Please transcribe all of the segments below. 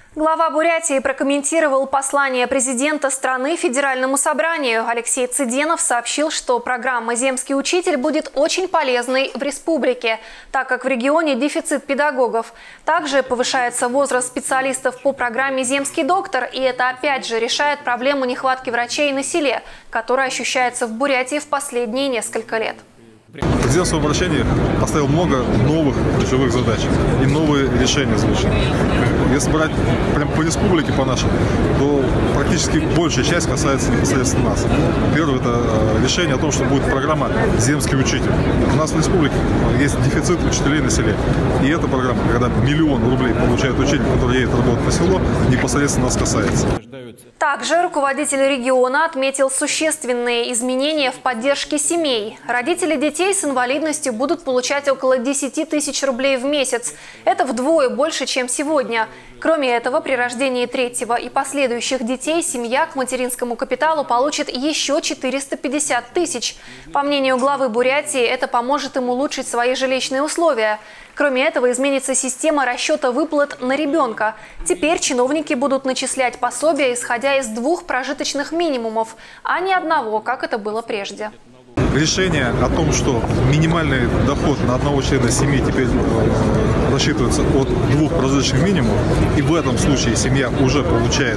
Глава Бурятии прокомментировал послание президента страны Федеральному собранию. Алексей Цыденов сообщил, что программа «Земский учитель» будет очень полезной в республике, так как в регионе дефицит педагогов. Также повышается возраст специалистов по программе «Земский доктор», и это опять же решает проблему нехватки врачей на селе, которая ощущается в Бурятии в последние несколько лет. Президент в своем обращении поставил много новых ключевых задач и новые решения звучат. Если брать прям по республике, по нашей, то практически большая часть касается непосредственно нас. Первое – это решение о том, что будет программа «Земский учитель». У нас в республике есть дефицит учителей на селе. И эта программа, когда 1 000 000 рублей получает учитель, который едет работать на село, непосредственно нас касается. Также руководитель региона отметил существенные изменения в поддержке семей. Родители детей с инвалидностью будут получать около 10 тысяч рублей в месяц. Это вдвое больше, чем сегодня. Кроме этого, при рождении третьего и последующих детей семья к материнскому капиталу получит еще 450 тысяч. По мнению главы Бурятии, это поможет им улучшить свои жилищные условия. Кроме этого, изменится система расчета выплат на ребенка. Теперь чиновники будут начислять пособия, исходя из 2 прожиточных минимумов, а не одного, как это было прежде. Решение о том, что минимальный доход на одного члена семьи теперь рассчитывается от 2 прожиточных минимумов, и в этом случае семья уже получает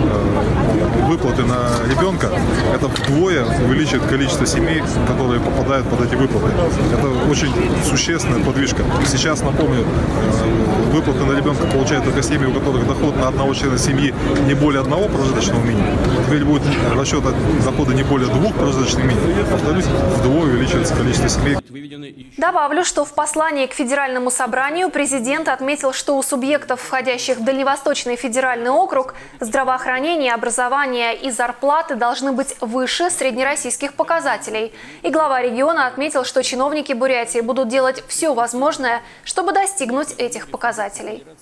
выплаты на ребенка, это вдвое увеличит количество семей, которые попадают под эти выплаты. Это очень существенная подвижка. Сейчас, напомню, выплаты на ребенка получают только семьи, у которых доход на одного члена семьи не более 1 прожиточного минимума. Теперь будет расчет дохода не более 2 прожиточных минимумов. Повторюсь, вдвое увеличивается количество семей. Добавлю, что в послании к Федеральному собранию президент отметил, что у субъектов, входящих в Дальневосточный федеральный округ, здравоохранение, образование и зарплаты должны быть выше среднероссийских показателей. И глава региона отметил, что чиновники Бурятии будут делать все возможное, чтобы достигнуть этих показателей.